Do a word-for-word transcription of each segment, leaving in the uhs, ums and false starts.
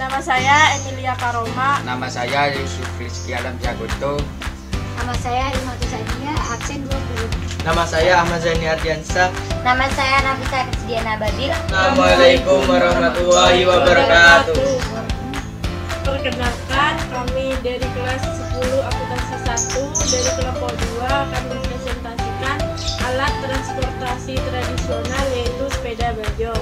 Nama saya Emilia Karoma. Nama saya Yusuf Rizky Alam Jagoto. Nama saya Imatu Sania, absen dua puluh. Nama saya Ahmad Zaini Ardiansa. Nama saya Nafisa Rizdiana Babil. Assalamualaikum warahmatullahi wabarakatuh. Perkenalkan, kami dari kelas sepuluh akuntansi satu dari kelompok dua akan mempresentasikan alat transportasi tradisional yaitu sepeda bajong.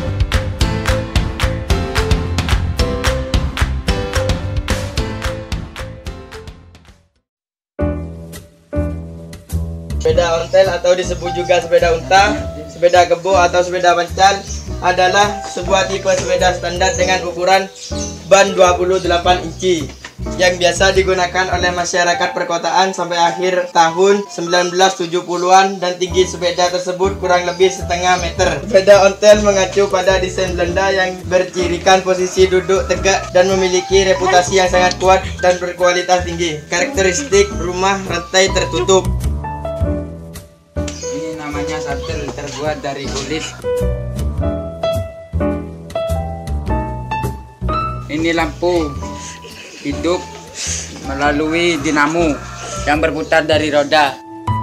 Sepeda ontel atau disebut juga sepeda unta, sepeda kebo atau sepeda pancal adalah sebuah tipe sepeda standar dengan ukuran ban dua puluh delapan inci yang biasa digunakan oleh masyarakat perkotaan sampai akhir tahun sembilan belas tujuh puluhan dan tinggi sepeda tersebut kurang lebih setengah meter. Sepeda ontel mengacu pada desain Belanda yang bercirikan posisi duduk tegak dan memiliki reputasi yang sangat kuat dan berkualitas tinggi. Karakteristik rumah rantai tertutup. Namanya satel, terbuat dari kulit. Ini lampu hidup melalui dinamo yang berputar dari roda.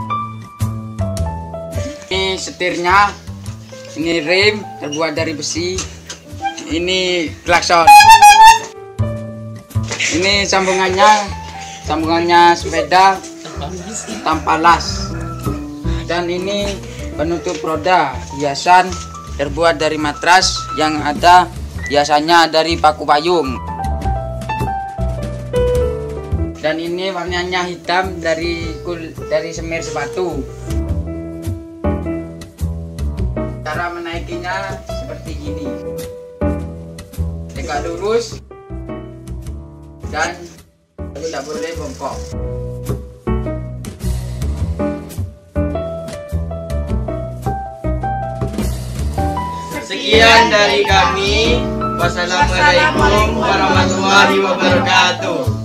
Ini setirnya, ini rem terbuat dari besi. Ini klakson. Ini sambungannya, sambungannya sepeda tanpa las. Dan ini penutup roda hiasan terbuat dari matras yang ada hiasannya dari paku payung. Dan ini warnanya hitam dari kul dari semir sepatu. Cara menaikinya seperti ini. Tegak lurus dan tidak boleh bongkok. Sekian dari kami. Wassalamualaikum warahmatullahi wabarakatuh.